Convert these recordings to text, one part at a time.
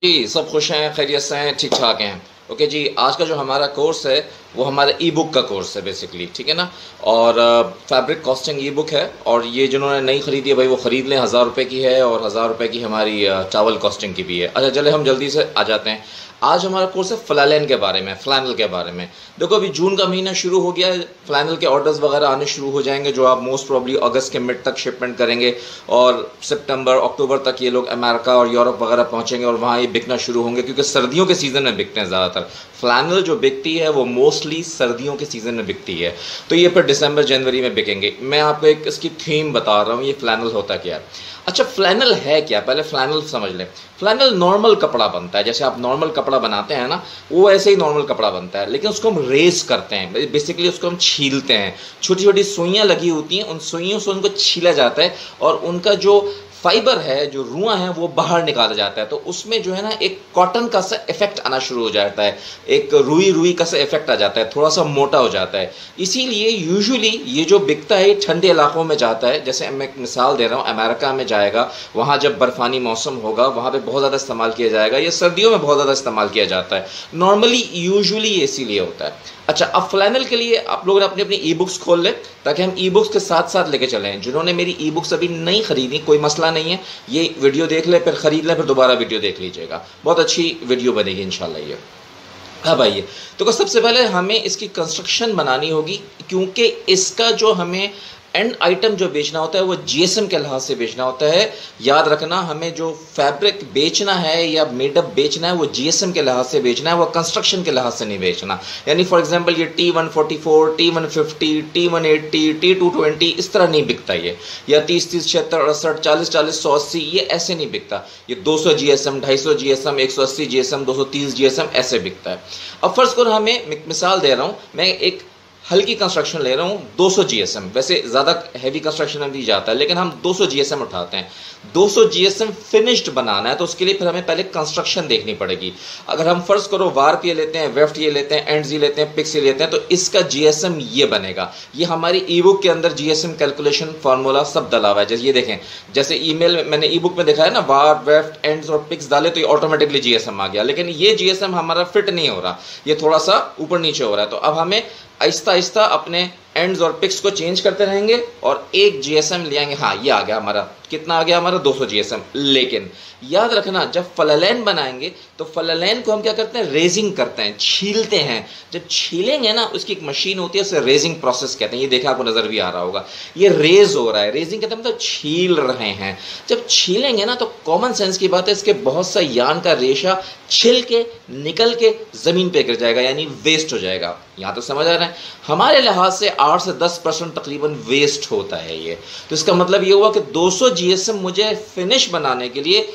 जी, सब खुश हैं, खैरियत से हैं, ठीक ठाक हैं। ओके जी, आज का जो हमारा कोर्स है वो हमारा ई बुक का कोर्स है बेसिकली, ठीक है ना। और फैब्रिक कॉस्टिंग ई बुक है, और ये जिन्होंने नहीं खरीदी है भाई वो ख़रीद लें। 1000 रुपये की है और 1000 रुपये की हमारी टावल कॉस्टिंग की भी है। अच्छा चले हम जल्दी से आ जाते हैं। आज हमारा कोर्स है फ्लैनल के बारे में, फ्लैनल के बारे में। देखो अभी जून का महीना शुरू हो गया है, फ्लैनल के ऑर्डर्स वगैरह आने शुरू हो जाएंगे जो आप मोस्ट प्रॉब्ली अगस्त के मिड तक शिपमेंट करेंगे, और सितंबर अक्टूबर तक ये लोग अमेरिका और यूरोप वगैरह पहुंचेंगे और वहाँ ये बिकना शुरू होंगे, क्योंकि सर्दियों के सीज़न में बिकते हैं ज़्यादातर। फ्लैनल जो बिकती है वो मोस्टली सर्दियों के सीज़न में बिकती है, तो ये फिर दिसंबर जनवरी में बिकेंगे। मैं आपको एक इसकी थीम बता रहा हूँ, ये फ्लैनल होता क्या है। अच्छा फ्लैनल है क्या, पहले फ्लैनल समझ लें। फ्लैनल नॉर्मल कपड़ा बनता है, जैसे आप नॉर्मल कपड़ा बनाते हैं ना, वो ऐसे ही नॉर्मल कपड़ा बनता है, लेकिन उसको हम रेस करते हैं, बेसिकली उसको हम छीलते हैं। छोटी छोटी सुइयाँ लगी होती हैं, उन सुइयों से उनको छीला जाता है और उनका जो फाइबर है, जो रुआं है, वो बाहर निकाला जाता है। तो उसमें जो है ना एक कॉटन का सा इफेक्ट आना शुरू हो जाता है, एक रुई रुई का सा इफेक्ट आ जाता है, थोड़ा सा मोटा हो जाता है। इसीलिए यूजुअली ये जो बिकता है ठंडे इलाकों में जाता है। जैसे मैं एक मिसाल दे रहा हूँ, अमेरिका में जाएगा, वहाँ जब बर्फानी मौसम होगा वहाँ पे बहुत ज़्यादा इस्तेमाल किया जाएगा। ये सर्दियों में बहुत ज़्यादा इस्तेमाल किया जाता है नॉर्मली, यूजुअली इसीलिए होता है। अच्छा, अब फ्लैनल के लिए आप लोग अपनी अपनी ई बुक्स खोल लें, ताकि हम ई बुक्स के साथ साथ लेके चलें। जिन्होंने मेरी ई बुक्स अभी नहीं खरीदी, कोई मसला नहीं है, ये वीडियो देख ले, फिर खरीद ले, फिर दोबारा वीडियो देख लीजिएगा, बहुत अच्छी वीडियो बनेगी इंशाल्लाह ये। अब आइए, तो सबसे पहले हमें इसकी कंस्ट्रक्शन बनानी होगी, क्योंकि इसका जो हमें एंड आइटम जो बेचना होता है वो जीएसएम के लिहाज से बेचना होता है। याद रखना, हमें जो फैब्रिक बेचना है या मेडअप बेचना है वो जीएसएम के लिहाज से बेचना है, वो कंस्ट्रक्शन के लिहाज से नहीं बेचना। यानी फॉर एग्जांपल ये T144, T150, T180, T220 इस तरह नहीं बिकता ये, या 30, 30, 76, 68, 40, 40, 180 ये ऐसे नहीं बिकता। ये 200 जीएसएम, 250 जीएसएम, 180 जीएसएम, 230 जीएसएम ऐसे बिकता है। अब फर्ज करो, हमें मिसाल दे रहा हूँ, मैं एक हल्की कंस्ट्रक्शन ले रहा हूँ, 200 जीएसएम। वैसे ज़्यादा हैवी कंस्ट्रक्शन में भी जाता है, लेकिन हम 200 जीएसएम उठाते हैं। 200 जीएसएम फिनिश्ड बनाना है, तो उसके लिए फिर हमें पहले कंस्ट्रक्शन देखनी पड़ेगी। अगर हम फर्ज करो वार्प ये लेते हैं, वेफ्ट ये लेते हैं, एंड्स ये लेते हैं, पिक्स ये लेते हैं, तो इसका जीएसएम ये बनेगा। ये हमारी ई बुक के अंदर जीएसएम कैलकुलेशन फार्मूला सब डला हुआ है। जैसे ये देखें, जैसे ईमेल मैंने ई बुक में दिखाया ना, वार्प, वेफ्ट, एंड्स और पिक्स डाले तो ये ऑटोमेटिकली जीएसएम आ गया। लेकिन ये जीएसएम हमारा फिट नहीं हो रहा, ये थोड़ा सा ऊपर नीचे हो रहा है। तो अब हमें आहिस्ता आहिस्ता अपने एंड्स और पिक्स को चेंज करते रहेंगे और एक जीएसएम ले आएंगे। हाँ, ये आ गया हमारा, कितना आ गया हमारा 200 जीएसएम। लेकिन याद रखना, जब फ्लैनल बनाएंगे तो फ्लैनल को हम क्या करते हैं, रेजिंग करते हैं, छीलते हैं। जब छीलेंगे ना, उसकी एक मशीन होती है, उसे रेजिंग प्रोसेस कहते हैं। ये देखा, आपको नजर भी आ रहा होगा, ये रेज हो रहा है। रेजिंग कहते हैं मतलब छील रहे हैं। जब छीलेंगे ना तो कॉमन सेंस की बात है, इसके बहुत सा यान का रेशा छिल के निकल के जमीन पे गिर जाएगा, यानी वेस्ट हो जाएगा। यहाँ तो समझ आ रहा है, हमारे लिहाज से 8 से 10% तकरीबन वेस्ट होता है ये। तो इसका मतलब ये हुआ कि 200 जीएसएम मुझे फिनिश बनाने के लिए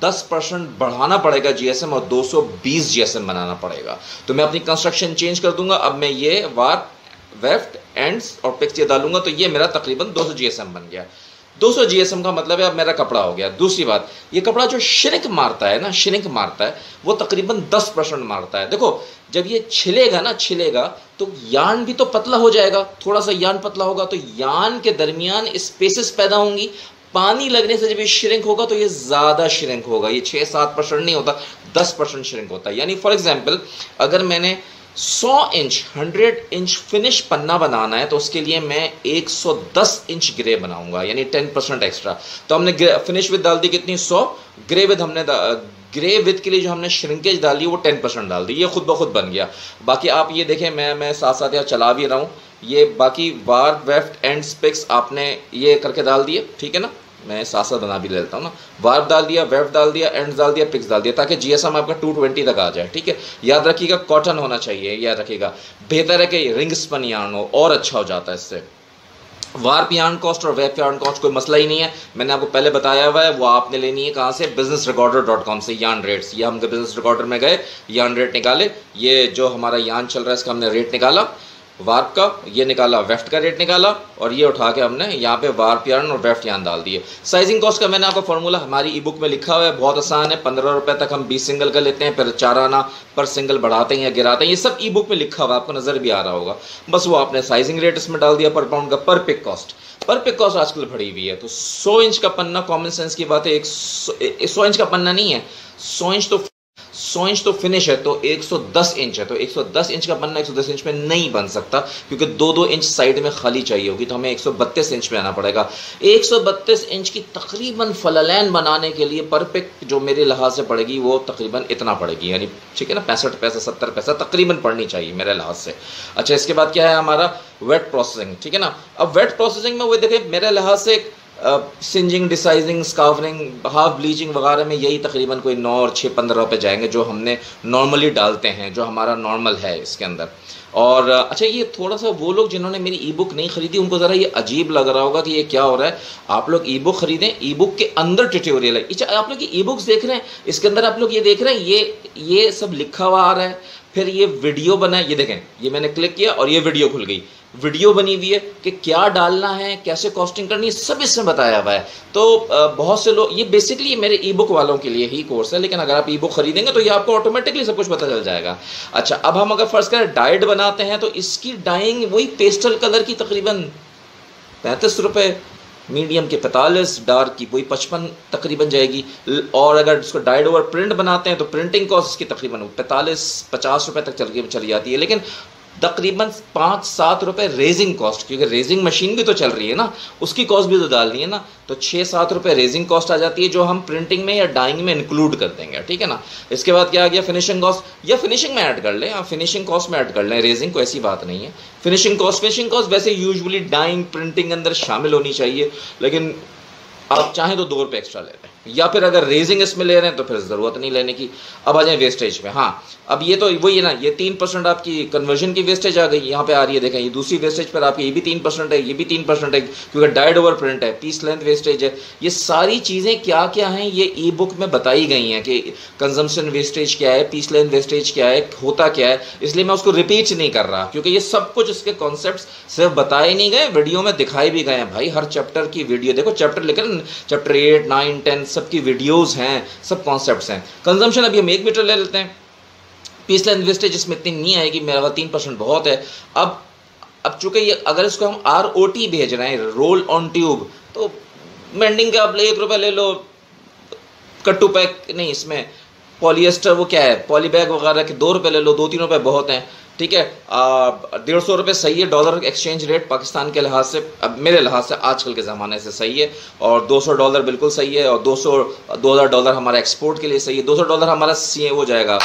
10% बढ़ाना पड़ेगा जीएसएम, और 220 जीएसएम बनाना पड़ेगा। तो मैं अपनी कंस्ट्रक्शन चेंज कर दूंगा। अब मैं ये वार्प, वेफ्ट, एंड्स और पिक्स ये डालूंगा, तो ये मेरा तकरीबन 200 जीएसएम बन गया। 200 जीएसएम का मतलब है अब मेरा कपड़ा हो गया। दूसरी बात, ये कपड़ा जो श्रिंक मारता है ना, श्रिंक मारता है, वो तकरीबन 10% मारता है। देखो जब ये छिलेगा ना, छिलेगा तो यान भी तो पतला हो जाएगा। थोड़ा सा यान पतला होगा तो यान के दरमियान स्पेसेस पैदा होंगी। पानी लगने से जब ये श्रिंक होगा तो ये ज़्यादा श्रिंक होगा। ये 6-7% नहीं होता, 10% श्रिंक होता है। यानी फॉर एग्जाम्पल, अगर मैंने 100 इंच 100 इंच फिनिश पन्ना बनाना है, तो उसके लिए मैं 110 इंच ग्रे बनाऊंगा, यानी 10% एक्स्ट्रा। तो हमने फिनिश विद डाल दी कितनी, 100। ग्रे विद हमने ग्रे विद के लिए जो हमने श्रिंकेज डाली वो 10% डाल दी, ये खुद ब खुद बन गया। बाकी आप ये देखें, मैं साथ साथ यहाँ चला भी रहा हूँ। ये बाकी वार्प, वेफ्ट, एंड्स, पिक्स आपने ये करके डाल दिए, ठीक है ना। मैं साथ साथ बना भी लेता हूँ ना। वार्प डाल दिया, वेफ्ट डाल दिया, एंड्स डाल दिया, पिक्स डाल दिया, ताकि जीएसएम आपका 220 तक आ जाए, ठीक है। याद रखिएगा कॉटन होना चाहिए, याद रखिएगा। बेहतर है कि रिंग स्पन यार्न हो, और अच्छा हो जाता है इससे। वार्प यार्न कॉस्ट और वेब यार्न कॉस्ट कोई मसला ही नहीं है, मैंने आपको पहले बताया हुआ है। वो आपने लेनी है कहाँ से, businessrecorder.com से। यार्न रेट्स, ये हम बिजनेस रिकॉर्डर में गए, यार्न रेट निकाले। ये जो हमारा यार्न चल रहा है इसका हमने रेट निकाला, वार्प का ये निकाला, वेफ्ट का रेट निकाला, और ये उठा के हमने यहाँ पे वार्प यार्न और वेफ्ट यार्न डाल दिए। साइजिंग कॉस्ट का मैंने आपको फॉर्मूला हमारी ई बुक में लिखा हुआ है, बहुत आसान है। 15 रुपये तक हम 20 सिंगल का लेते हैं, फिर 4 आना पर सिंगल बढ़ाते हैं या गिराते हैं, ये सब ई बुक में लिखा हुआ है, आपको नजर भी आ रहा होगा। बस वो आपने साइजिंग रेट इसमें डाल दिया, पर पाउंड का। पर पिक कॉस्ट आजकल बढ़ी हुई है, तो 100 इंच का पन्ना, कॉमन सेंस की बात है, 100 इंच का पन्ना नहीं है, 100 इंच तो 100 इंच तो फिनिश है, तो 110 इंच है, तो 110 इंच का बनना 110 इंच में नहीं बन सकता, क्योंकि 2-2 इंच साइड में खाली चाहिए होगी, तो हमें 132 इंच में आना पड़ेगा। 132 इंच की तकरीबन फलालैन बनाने के लिए परफेक्ट जो मेरे लिहाज से पड़ेगी वो तकरीबन इतना पड़ेगी, यानी ठीक है ना, 65 पैसा 70 पैसा तकरीबन पड़नी चाहिए मेरे लिहाज से। अच्छा, इसके बाद क्या है हमारा वेट प्रोसेसिंग, ठीक है ना। अब वेट प्रोसेसिंग में वो देखें मेरे लिहाज से singeing, desizing, scouring, half bleaching वगैरह में यही तकरीबन कोई 9 और 6-15 रुपये जाएंगे, जो हमने नॉर्मली डालते हैं, जो हमारा नॉर्मल है इसके अंदर। और अच्छा, ये थोड़ा सा वो लोग जिन्होंने मेरी ई बुक नहीं खरीदी उनको ज़रा ये अजीब लग रहा होगा कि ये क्या हो रहा है। आप लोग ई बुक खरीदें, ई बुक के अंदर ट्यूटोरियल है। अच्छा, आप लोग ई बुक्स देख रहे हैं, इसके अंदर आप लोग ये देख रहे हैं, ये सब लिखा हुआ आ रहा है, फिर ये वीडियो बना है, ये देखें, ये मैंने क्लिक किया और ये वीडियो खुल गई, वीडियो बनी हुई है कि क्या डालना है, कैसे कॉस्टिंग करनी है, सब इसमें बताया हुआ है। तो बहुत से लोग, ये बेसिकली मेरे ई बुक वालों के लिए ही कोर्स है, लेकिन अगर आप ई बुक खरीदेंगे तो ये आपको ऑटोमेटिकली सब कुछ पता चल जाएगा। अच्छा, अब हम अगर फर्स्ट करें डाइट बनाते हैं, तो इसकी डाइंग वही पेस्टल कलर की तकरीबन 35 रुपये, मीडियम के 45, डार्क की वही 55 तकरीबन जाएगी। और अगर इसको डाइड ओवर प्रिंट बनाते हैं तो प्रिंटिंग कॉस्ट इसकी तकरीबन 45-50 रुपये तक चली जाती है, लेकिन तकरीबन 5-7 रुपये रेजिंग कॉस्ट, क्योंकि रेजिंग मशीन भी तो चल रही है ना, उसकी कॉस्ट भी तो डालनी है ना, तो 6-7 रुपये रेजिंग कॉस्ट आ जाती है, जो हम प्रिंटिंग में या डाइंग में इंक्लूड कर देंगे, ठीक है ना। इसके बाद क्या आ गया, फिनिशिंग कॉस्ट, या फिनिशिंग में ऐड कर लें, आप फिनिशिंग कॉस्ट में ऐड कर लें, रेजिंग को ऐसी बात नहीं है। फिनिशिंग कॉस्ट वैसे यूजुअली डाइंग प्रिंटिंग अंदर शामिल होनी चाहिए, लेकिन आप चाहें तो 2 रुपये एक्स्ट्रा ले लें, या फिर अगर रेजिंग इसमें ले रहे हैं तो फिर ज़रूरत नहीं लेने की। अब आ जाए वेस्टेज पे। हाँ, अब ये तो वही है ना, ये 3% आपकी कन्वर्जन की वेस्टेज आ गई, यहाँ पे आ रही है, देखें ये दूसरी वेस्टेज पर आपकी ये भी 3% है, ये भी 3% है, क्योंकि डाइड ओवर प्रिंट है, पीस लेंथ वेस्टेज है। ये सारी चीज़ें क्या क्या हैं ये ई बुक में बताई गई हैं कि कंजम्पशन वेस्टेज क्या है, पीस लेंथ वेस्टेज क्या है, होता क्या है, इसलिए मैं उसको रिपीट नहीं कर रहा, क्योंकि ये सब कुछ इसके कॉन्सेप्ट सिर्फ बताए नहीं गए, वीडियो में दिखाई भी गए हैं। भाई हर चैप्टर की वीडियो देखो, चैप्टर लेकर चैप्टर 8, 9, 10 सबकी वीडियोस हैं, सब कॉन्सेप्ट्स हैं। कंजम्पशन अभी हम 1 मीटर ले लेते हैं, पीस लेंथ वेस्टेज इसमें इतनी नहीं आएगी, मेरा 3% बहुत है। अब चूंकि ये अगर इसको हम ROT भेज रहे हैं, रोल ऑन ट्यूब, तो मेंडिंग का आप 1 रुपये ले लो, कट्टू पैक नहीं, इसमें पॉलिएस्टर वो क्या है, पॉली बैग वगैरह के 2 रुपये ले लो, 2-3 रुपये बहुत हैं, ठीक है। 150 रुपये सही है, डॉलर एक्सचेंज रेट पाकिस्तान के लिहाज से, अब मेरे लिहाज से आजकल के ज़माने से सही है, और $200 बिल्कुल सही है, और $2000 हमारा एक्सपोर्ट के लिए सही है। $200 हमारा CA हो जाएगा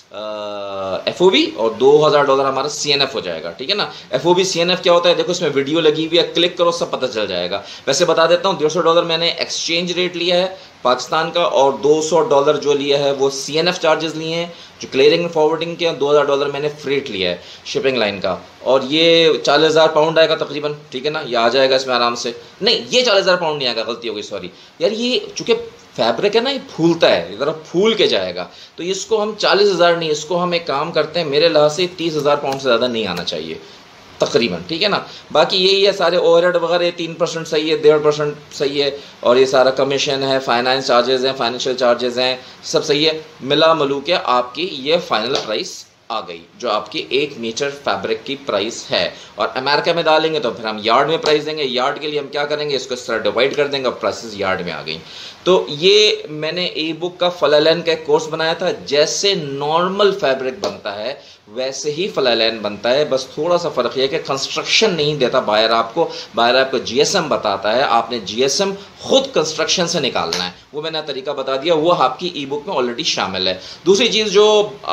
FOB, और $2000 हमारा CNF हो जाएगा, ठीक है ना। FOB CNF क्या होता है, देखो इसमें वीडियो लगी हुई है, क्लिक करो सब पता चल जाएगा। वैसे बता देता हूँ, $150 मैंने एक्सचेंज रेट लिया है पाकिस्तान का, और $200 जो लिया है वो CNF चार्जेस लिए हैं, जो क्लियरिंग फॉरवर्डिंग के, $2000 मैंने फ्रेट लिया है शिपिंग लाइन का, और ये 40,000 पाउंड आएगा तकरीबन, ठीक है ना। ये आ जाएगा इसमें आराम से, नहीं ये 40,000 पाउंड नहीं आएगा, गलती हो गई, सॉरी यार, ये चूँकि फैब्रिक है ना, ये फूलता है, ये ज़रा फूल के जाएगा, तो इसको हम 40,000 नहीं, इसको हम एक काम करते हैं, मेरे लिहाज से 30,000 पाउंड से ज़्यादा नहीं आना चाहिए तकरीबन, ठीक है ना। बाकी यही है, सारे ओवरहेड वगैरह 3% सही है, 1.5% सही है, और ये सारा कमीशन है, फाइनेंस चार्जेस हैं, फाइनेंशियल चार्जेस हैं, सब सही है। मिला मिलू के आपकी ये फाइनल प्राइस आ गई, जो आपकी 1 मीटर फैब्रिक की प्राइस है। और अमेरिका में डालेंगे तो फिर हम यार्ड में प्राइस देंगे, यार्ड के लिए हम क्या करेंगे, इसको इस तरह डिवाइड कर देंगे और प्राइसेस यार्ड में आ गई। तो ये मैंने ई बुक का फलालैन का कोर्स बनाया था, जैसे नॉर्मल फैब्रिक बनता है वैसे ही फलालैन बनता है, बस थोड़ा सा फ़र्क है कि कंस्ट्रक्शन नहीं देता बायर आपको GSM बताता है, आपने GSM खुद कंस्ट्रक्शन से निकालना है, वो मैंने तरीका बता दिया, वो आपकी ई बुक में ऑलरेडी शामिल है। दूसरी चीज़ जो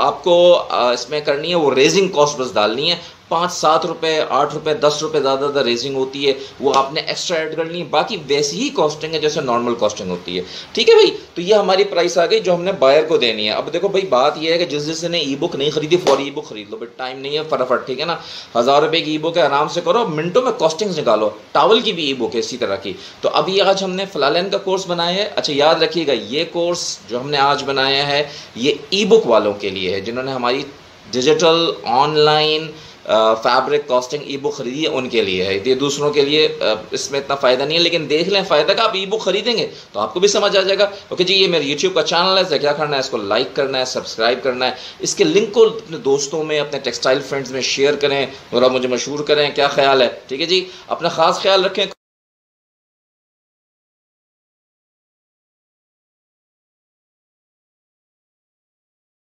आपको इसमें करनी है वो रेजिंग कॉस्ट बस डालनी है, 5-7 रुपये, 8 रुपये, 10 रुपये ज़्यादा रेजिंग होती है, वो आपने एक्स्ट्रा ऐड करनी है, बाकी वैसी ही कॉस्टिंग है जैसे नॉर्मल कॉस्टिंग होती है, ठीक है भाई। तो ये हमारी प्राइस आ गई जो हमने बायर को देनी है। अब देखो भाई, बात ये है कि जिसने ई बुक नहीं खरीदी फौरी ई बुक खरीद लो, बट टाइम नहीं है, फटाफट, ठीक है ना। 1000 रुपये की ई बुक है, आराम से करो, मिनटों में कॉस्टिंग्स निकालो। टावल की भी ई बुक है इसी तरह की। तो अभी आज हमने फलालैन का कोर्स बनाया है। अच्छा याद रखिएगा, ये कोर्स जो हमने आज बनाया है ये ई बुक वालों के लिए है, जिन्होंने हमारी digital online fabric costing e book खरीदी है, उनके लिए है। ये दूसरों के लिए इसमें इतना फ़ायदा नहीं है, लेकिन देख लें फ़ायदा का, आप ई बुक खरीदेंगे तो आपको भी समझ आ जाएगा। ओके जी, ये मेरे यूट्यूब का चैनल है, क्या करना है, इसको लाइक करना है, सब्सक्राइब करना है, इसके लिंक को अपने दोस्तों में, अपने टेक्सटाइल फ्रेंड्स में शेयर करें, और मुझे मशहूर करें, क्या ख्याल है, ठीक है जी। अपना ख़ास ख्याल रखें।